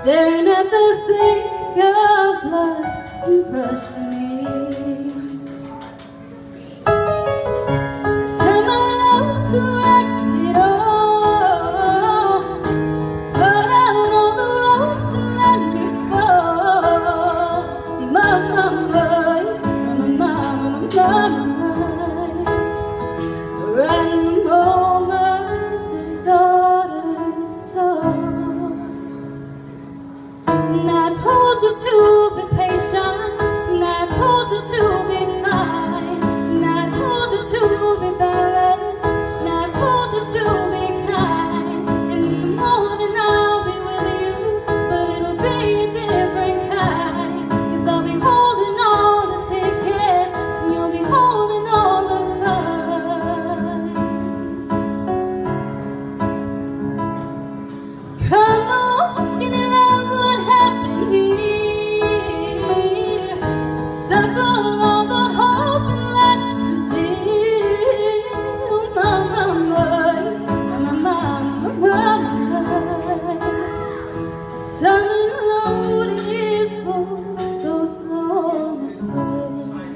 staring at the sink of blood and brush beneath. I tell my love to wreck it all, cut out all the ropes and let me fall. Mama, right in the moment this order's torn. And I told you to be patient, and I told you to be fine, and I told you to be balanced, and I told you to be kind. And in the morning I'll be with you, but it'll be a different kind, 'cause I'll be holding all the tickets and you'll be holding all the funds. Come on, skinny love, what happened here? Circle all the hope and let me see. Mama, the sun alone is full, so slow this way.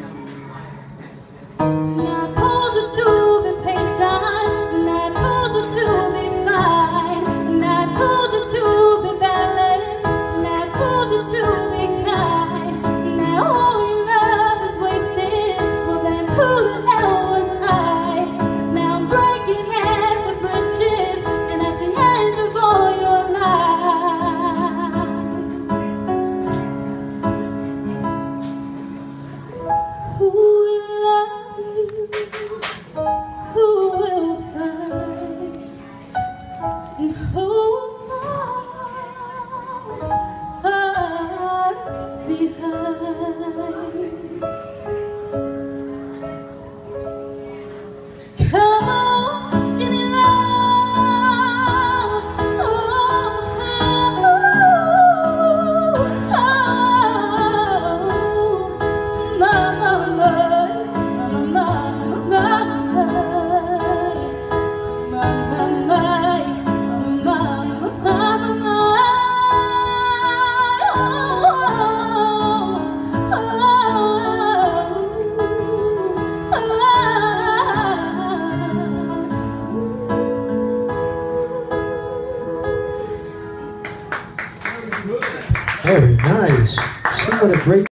And I told you to be patient, and I told you to be fine, and I told you to be balanced, and I told you to be kind. And now all your love is wasted. Well then who the hell was I? 'Cause now I'm breaking at the bridges and at the end of all your lives. Who will love you? Who will fight? And who are behind? Come on, skinny love. Very nice. She got a great